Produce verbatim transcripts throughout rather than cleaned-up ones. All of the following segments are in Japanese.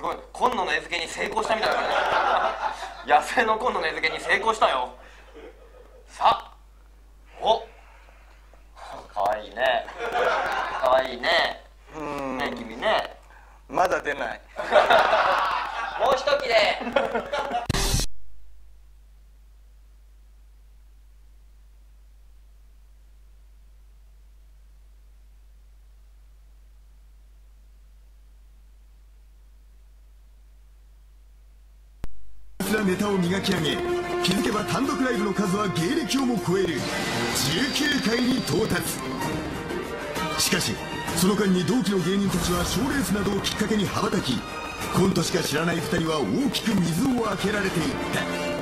今野の餌付けに成功したみたいな感じ。野生の今野の餌付けに成功したよ。さあ、お、かわいいね、かわいいね。うん、ね、君ね。 まだ出ない。 もう一切れ。 ネタを磨き上げ、気づけば単独ライブの数は芸歴をも超えるじゅうきゅうかいに到達。しかしその間に同期の芸人たちは賞レースなどをきっかけに羽ばたき、コントしか知らないふたりは大きく水をあけられていった。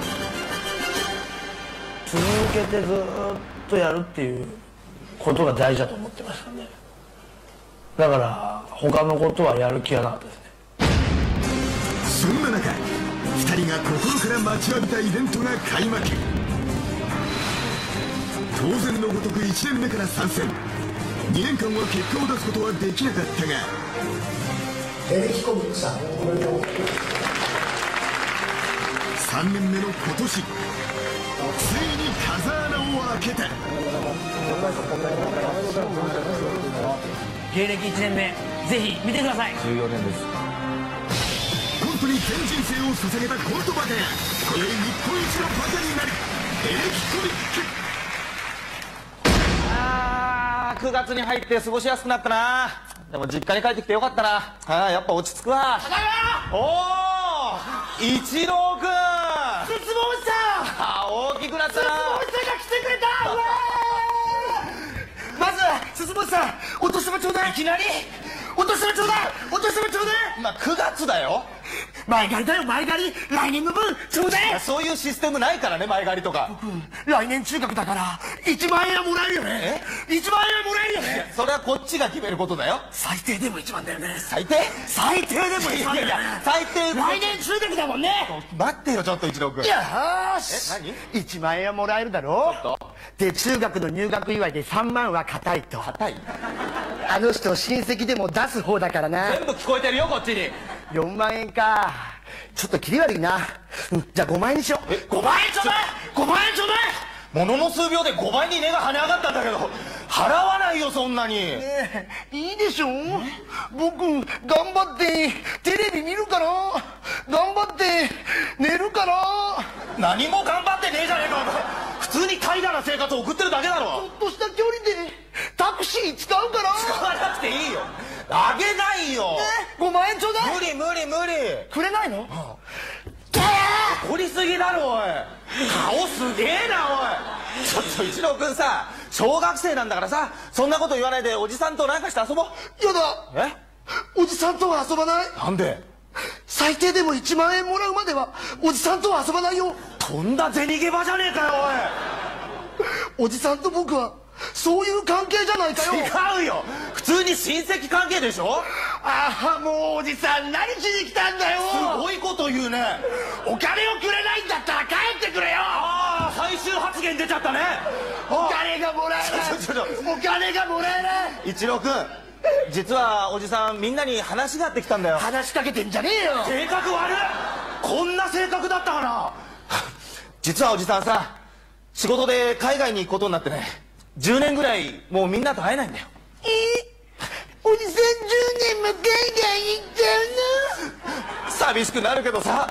続けてずっとやるっていうことが大事だと思ってましたね。だから他のことはやる気がなかったですね。 そんな中、ふたりが心から待ちわびたイベントが開幕。当然のごとくいちねんめから参戦。にねんかんは結果を出すことはできなかったが、 エレキコミックさんおめでとう。 さんねんめの今年、ついに風穴を開けた。 芸歴いちねんめ、ぜひ見てください。じゅうよねんです。 コントに全人生を捧げたコントバカが今宵日本一のバカになる。エレキコミック。 あー、くがつに入って過ごしやすくなったな。でも実家に帰ってきてよかったな。あー、やっぱ落ち着くわ。おー、一郎くん、 絶望した。 あー、大きくなったな。 絶望したが来てくれた。まずは鈴本さん、お年玉ちょうだい。いきなりお年玉ちょうだい、お年玉ちょうだい。 まあくがつだよ。 前借りだよ、前借り。来年の分ちょうだい。 そういうシステムないからね、前借りとか。 僕来年中学だからいちまんえんはもらえるよね。いちまんえんはもらえるよね。 それはこっちが決めることだよ。 最低でもいちまんだよね。 最低最低でもいちまんだよね。 最低。 来年中学だもんね。 待ってよちょっと、一郎くん。 よーし、 え、 いちまんえんはもらえるだろう。で中学の入学祝いでさんまんは硬いと。 硬い。 あの人親戚でも出す方だからな。 全部聞こえてるよこっちに。 よんまんえんか、ちょっと切り悪いな。うん、じゃあごまんえんにしよう。ごまんえんちょうだい、ごまんえんちょうだい。 ものの数秒でごばいに値が跳ね上がったんだけど、払わないよそんなに。 ねえ、いいでしょう。僕頑張ってテレビ見るから頑張って寝るから。 何も頑張ってねえじゃねえか。普通に怠惰な生活を送ってるだけだろ。 ちょっとした距離でタクシー使うから。 使わなくていいよ、あげないよ。 ねえ、ごまんえんちょうだい。 無理無理無理。 くれないの？ 取りすぎだろおい。顔すげえなおい。ちょっと一郎くんさ、小学生なんだからさ、そんなこと言わないでおじさんとなんかして遊ぼう。 やだ、 え、 おじさんとは遊ばない。 なんで？ 最低でもいちまんえんもらうまではおじさんとは遊ばないよ。 とんだ銭ゲバじゃねえかよおじさんと僕はそういう関係じゃないかよ。 おい。違うよ、普通に親戚関係でしょ。 ああ、もうおじさん何しに来たんだよ。 すごいこと言うね。 お金をくれないんだったら帰ってくれよ。 ああ、最終発言出ちゃったね。 お金がもらえない。 ちょちょちょお金がもらえない。 一郎くん、実はおじさんみんなに話があってきたんだよ。 話しかけてんじゃねえよ。 性格悪い。こんな性格だったかな。実はおじさんさ、仕事で海外に行くことになってね、じゅうねんぐらいもうみんなと会えないんだよ。 えー、おじさんじゅうねんも海外行っちゃうの？ 寂しくなるけどさ。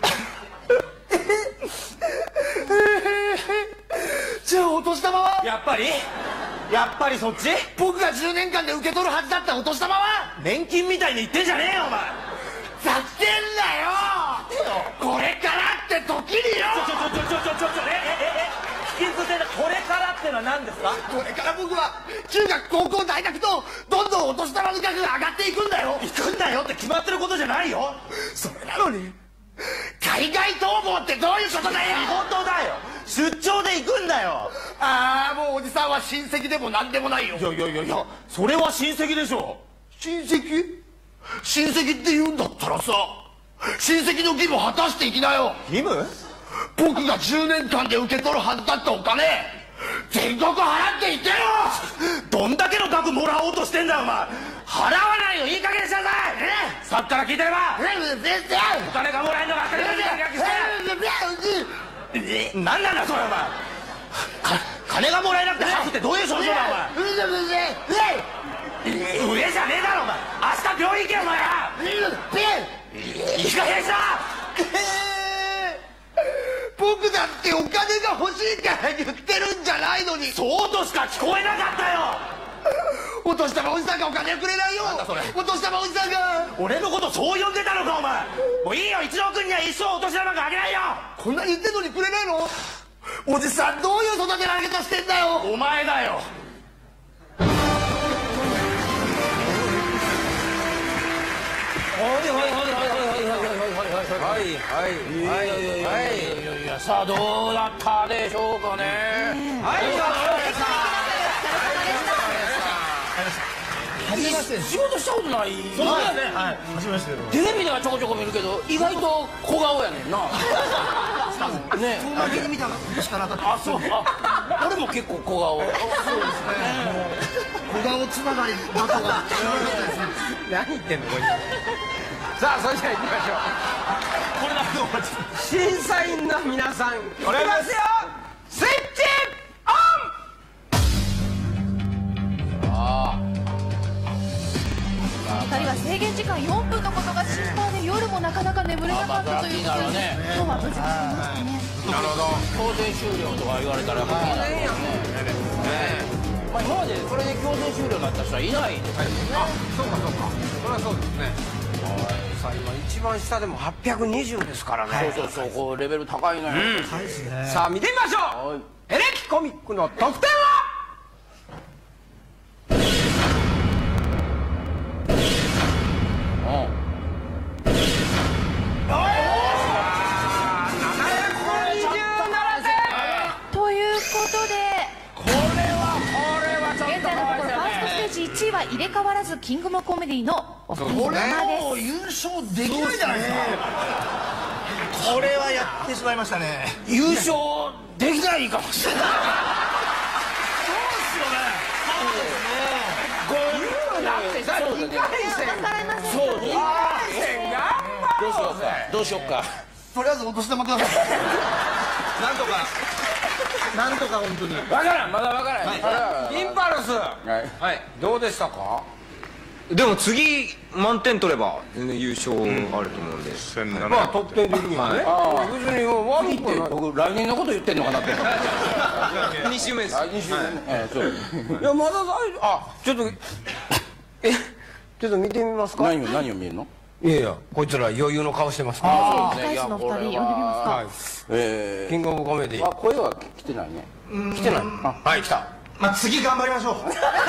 じゃあお年玉は？ やっぱりやっぱりそっち。 僕がじゅうねんかんで受け取るはずだったお年玉は？ 年金みたいに言ってんじゃねえよお前。 ざけんなよ。これからって時によ。 ちょちょちょちょちょちょちょえええ引きずってるこれからってのは何ですか？ これから僕は中学高校大学とどんどんお年玉の額が上がっていくんだよ。 行くんだよって決まってることじゃないよ。 それなのに海外逃亡ってどういうことだよ。 仕事だよ、出張で行くんだよ。 ああ、もうおじさんは親戚でも何でもないよ。 いやいやいやいや、それは親戚でしょ。 親戚？親戚って言うんだったらさ、親戚の義務果たしていきなよ。 義務？ 僕がじゅうねんかんで受け取るはずだったお金全額払っていってよ。 どんだけの額もらおうとしてんだよお前。払わないよ、いい加減にしなさいね。 さっきから聞いてればお金がもらえるのが当たり前だ。何なんだそれお前。金がもらえなくて吐くってどういう症状だお前。上じゃねえだろお前。明日病院行けよお前ら。いい加減にしろ。 僕だってお金が欲しいから言ってるんじゃないのに。 そうとしか聞こえなかったよ。 お年玉おじさんがお金をくれないよ。 なんだそれ。 お年玉おじさんが。 俺のことそう呼んでたのかお前。もういいよ、一郎君には一生お年玉なんかあげないよ。 こんなに言ってんのにくれないの。おじさんどういう育てられ方してんだよ。 お前だよ。 はいはいはいはいはいはいはいはいはい。さあどうだったでしょうかね。はい。初めまして。仕事したことない。そうですね。はい。初めまして。テレビではちょこちょこ見るけど意外と小顔やねんな。ね。 だけに見たらしかなかった。 あ、そう。あ、俺も結構小顔。そうですね。 小顔つながりだとか。 何言ってんのこれ。さあそれじゃあ行きましょう。これだけ審査員の皆さんいきますよ。スイッチオン。 あふたりは制限時間よんぷんのことが心配で夜もなかなか眠れなかったということで、今日は無事になりましたね。 なるほど。 強制終了とか言われたらやっぱ当然やね。まあ今までそれで強制終了になった人はいないですよね。 あ、そうかそうか。それはそうですね。さあ今一番下でもはっぴゃくにじゅうですからね。 そうそうそう、こうレベル高いのよ。 さあ見てみましょう。エレキコミックの得点は。 ということでこれはこれはちょっと現在のところファーストステージいちいは入れ替わらずキングオブコメディのお二人様です。 優勝できないじゃないですか。 これはやってしまいましたね。 優勝できないかもしれない。 分かられませんよね。 どうしようかどうしようか。 とりあえずお年玉ください。 なんとかなんとか本当に。 わからん、まだわからん。 インパルス。はい。どうでしたか。 でも次満点取れば全然優勝あると思うんで、 まあ得点的にはね。ああ、別に悪いって僕来年のこと言ってんのかなって。 に週目です。 に週目。ええ、そう。 いやまだ大丈夫。あ、ちょっとえちょっと見てみますか。 何を何を見るの。 いやいや、こいつら余裕の顔してますか控え室のふたり呼んでみますか。 ら。 ええ。 キングオブコメディ。 あ、声は来てないね。 来てない。はい、来た。 まあ次頑張りましょう。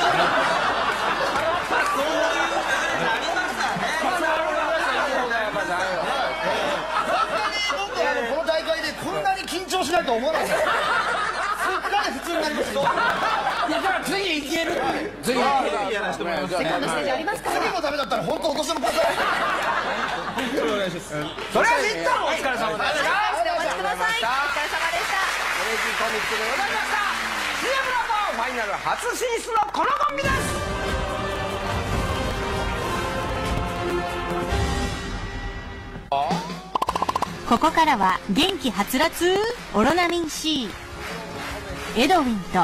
この大会でこんなに緊張しないと思わないですよ。すっかり普通になりました。 いやだから次いける。次いける。 やらせてもらいます。 セカンドステージありますからね。 次のためだったら本当お年玉ください。 お願いします。 それは一旦お疲れ様です。 お待ちください。お疲れ様でした。 エレキコミックでございました。シーエム のファイナル初進出のこのコンビです。 ここからは元気はつらつオロナミン C、 エドウィンと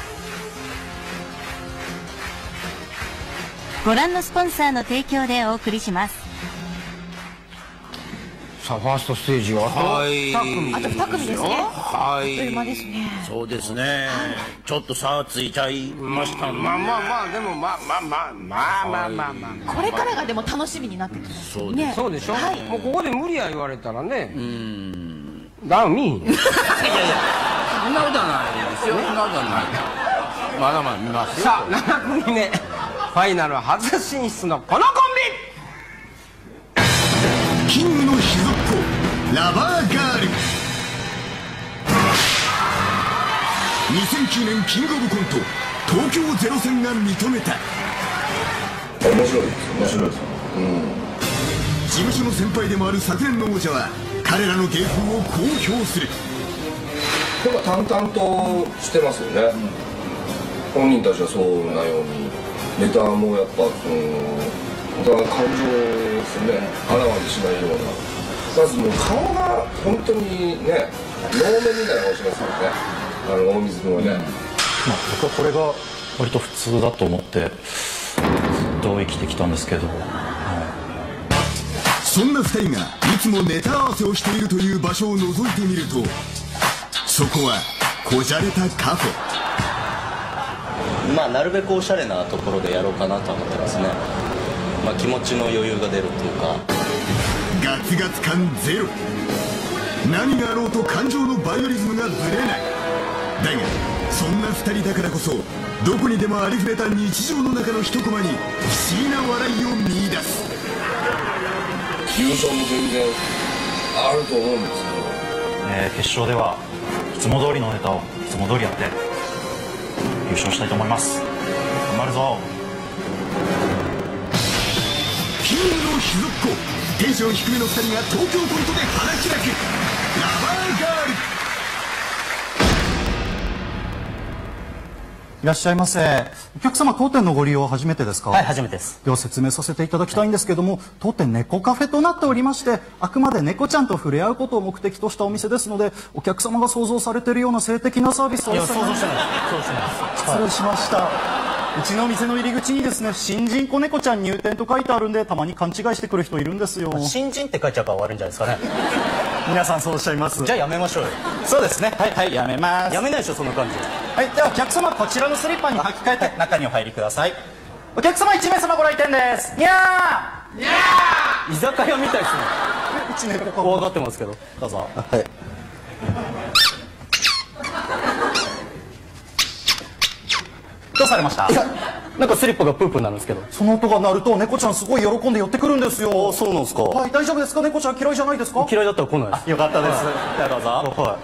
ご覧のスポンサーの提供でお送りします。 さあファーストステージははいあとに組ですね。 はあっという間ですね。 そうですね。ちょっと差ついちゃいましたね。 まあまあまあでもまあまあまあまあまあまあまあこれからがでも楽しみになってくる。 そうです。 そうでしょ。 はいもうここで無理や言われたらね。 うーん。 ダウン見いひん。 いやいやそんなことはないですよ。そんなことはない。まだまだ見ますよ。 さあなな組目ファイナル初進出のこのコンキングの秘蔵っ子ラバーガール。にせんきゅうねんキングオブコント東京ゼロ戦が認めた。 面白いです面白いです。 事務所の先輩でもある昨年の王者は彼らの芸風を公表する。 なんか淡々としてますよね、うん、本人たちはそうなようにネタもやっぱそのお互い感情ですよね、あらわにしないような。まずもう顔が本当にね、能面みたいな顔しますよね、あの大水君はね。 まあ、僕はこれが割と普通だと思ってずっと生きてきたんですけど、はい、 そんなふたりがいつもネタ合わせをしているという場所を覗いてみると、そこはこじゃれたカフェ。 まあなるべくおしゃれなところでやろうかなと思ってますね。まあ気持ちの余裕が出るっていうか、 ガツガツ感ゼロ。何があろうと感情のバイオリズムがずれない。だがそんなふたりだからこそ、どこにでもありふれた日常の中の一コマに不思議な笑いを見出す。 優勝も全然あると思うんですけど、 えー、決勝ではいつも通りのネタをいつも通りやって優勝したいと思います。頑張るぞ。 キングの秘蔵っ子、テンション低めのふたりが東京コントで花開くラバーガール。 いらっしゃいませ。お客様、当店のご利用は初めてですか？ はい、初めてです。 では説明させていただきたいんですけども、当店猫カフェとなっておりまして、あくまで猫ちゃんと触れ合うことを目的としたお店ですので、お客様が想像されているような性的なサービスは一切。 いや、想像してない。想像してないです。 失礼しました。うちの店の入り口にですね、新人子猫ちゃん入店と書いてあるんで、たまに勘違いしてくる人いるんですよ。 新人って書いちゃうから悪いんじゃないですかね。 皆さんそうおっしゃいます。 じゃあやめましょうよ。 そうですね。はいはい、やめます。 やめないでしょ、そんな感じ。 はい、ではお客様、こちらのスリッパに履き替えて中にお入りください。お客様いち名様ご来店です。にゃーにゃー居酒屋みたいですね。 いち名ここ分かってますけど。 どうぞ。 はい。 どうされました？ なんかスリッパがプープーになるんですけど。 その音が鳴ると猫ちゃんすごい喜んで寄ってくるんですよ。 そうなんですか。 はい、大丈夫ですか？猫ちゃん嫌いじゃないですか？ 嫌いだったら来ないです。 よかったです。ではどうぞ。 はい。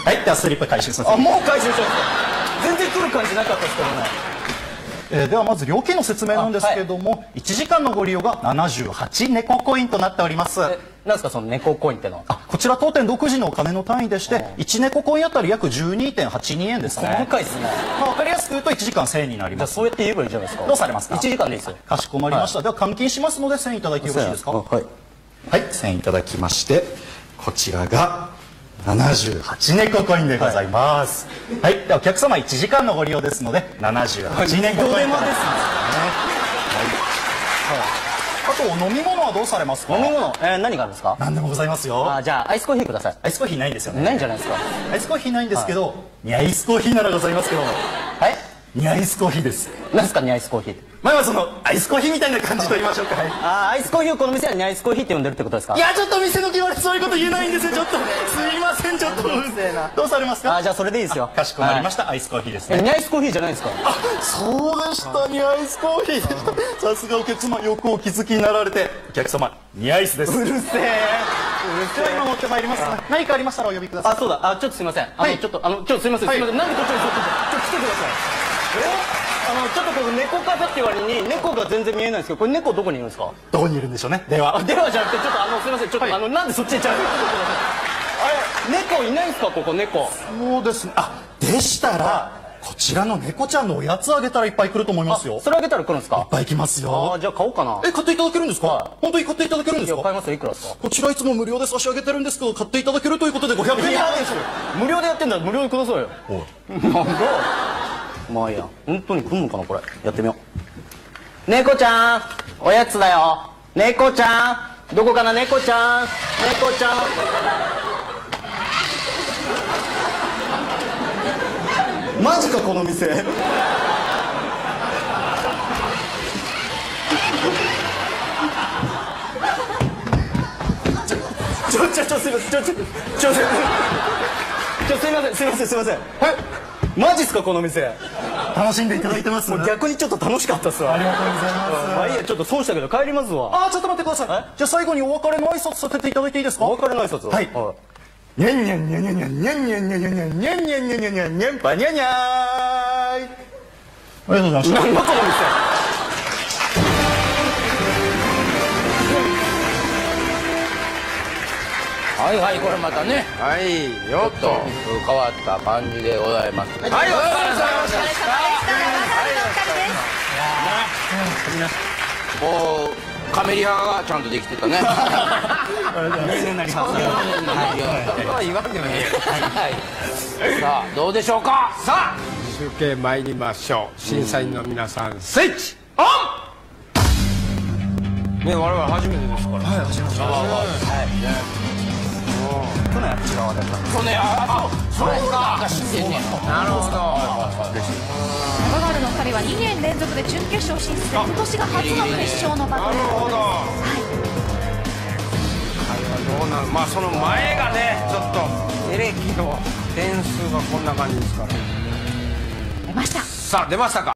はい、ではスリッパ回収させて。 あ、もう回収しますか。全然来る感じなかったですからね。 えー、ではまず料金の説明なんですけども、はい、いちじかんのご利用がななじゅうはち猫コインとなっております。 え、なんですかその猫コインってのは？ あ、こちら当店独自のお金の単位でして、いち猫コインあたり約 じゅうにてんはちにえんですね。 細かいですね。 まあ、分かりやすく言うといちじかんせんえんになります。 じゃあそうやって言えばいいじゃないですか。 どうされますか？ いちじかんでいいですよ。 かしこまりました。はい、では換金しますのでせんえんいただいてよろしいですか？はい。はい、せんえんいただきまして、こちらがななじゅうはち猫コインでございます。はい、はい、ではお客様いちじかんのご利用ですのでななじゅうはち猫コインですね。はい。あとお飲み物はどうされますか？ 飲み物、えー、何があるんですか？ 何でもございますよ。 あ、じゃあアイスコーヒーください。 アイスコーヒーないんですよね。 ないんじゃないですか？ アイスコーヒーないんですけど、ニャイスコーヒーならございますけど。はい。ニャイスコーヒーです。 何ですかニャイスコーヒーって？ まあまあそのアイスコーヒーみたいな感じと言いましょうか。はい、 あ、アイスコーヒーをこの店はニャイスコーヒーって呼んでるってことですか？ いや、ちょっと店の決まりそういうこと言えないんですよ。ちょっとすいません。ちょっとどうされますか？ あ、じゃあそれでいいですよ。 かしこまりました。はい、アイスコーヒーですね。 ニャイスコーヒーじゃないですか？ あ、そうでした。ニャイスコーヒーでした。さすがお客様、よくお気づきになられて。お客様ニャイスです。 うるせえ。うるせえ。 今持ってまいります。何かありましたらお呼びください。 あ、そうだ。あ、ちょっとすいません。あの、ちょっとあの、ちょっとすいません。すいません。なんでこっちに座ってんの？ちょっと来てください。え？あの、ちょっとこの猫カフェって割に猫が全然見えないんですけど、これ猫どこにいるんですか？ どこにいるんでしょうね。では。 ではじゃなくて、ちょっとあの、すいません。ちょっとあの、なんでそっちへ行っちゃうの？あれ、猫いないんですかここ、猫。 そうですね。あ、でしたら、こちらの猫ちゃんのおやつあげたらいっぱい来ると思いますよ。 それあげたら来るんですか？ いっぱい来ますよ。 あ、じゃあ買おうかな。 え、買っていただけるんですか？本当に買っていただけるんですか？ 買いますよ。いくらですか？ こちらいつも無料で差し上げてるんですけど、買っていただけるということでごひゃくえん。 いや、無料でやってんだら無料でくださいよ。なんだ。まあいいや。本当に来るのかなこれ。やってみよう。猫ちゃん、おやつだよ。猫ちゃん、どこかな猫ちゃん、猫ちゃん。 マジかこの店。 ちょちょちょすいません。ちょちょちょちょちょすいませんすいませんすいません。はい。マジっすかこの店。 楽しんでいただいてます。 もう逆にちょっと楽しかったっすわ。 ありがとうございます。 まあいいや、ちょっと損したけど帰りますわ。 あ、ちょっと待ってください。じゃあ最後にお別れの挨拶させていただいていいですか？ お別れの挨拶。 はい。にゃんにゃんにゃんにゃんにゃんにゃんにゃんにゃんにゃんにゃんにゃんにゃんにゃんにゃんにゃんにゃんぱにゃにゃーい。ありがとうございました。 なんだこの店。 はいはい、これまたね、はいよっと変わった感じでございます。はい、お疲れ様でした。 皆さんこうカメリハがちゃんとできてたね。 有名になります。 言わんでもいいよ。さあどうでしょうか。さあ集計参りましょう。審査員の皆さんスイッチオン。ね、我々初めてですから。はい、初めてです。はい。 去年は違うあれだった。 去年あ、そうか。知ってんね。なるほど。 中川のふたりはにねん連続で準決勝進出で今年が初の決勝のバトル。 なるほど。はい。どうなる。まあその前がね、ちょっとエレキの点数がこんな感じですから。 出ました。 さあ出ましたか。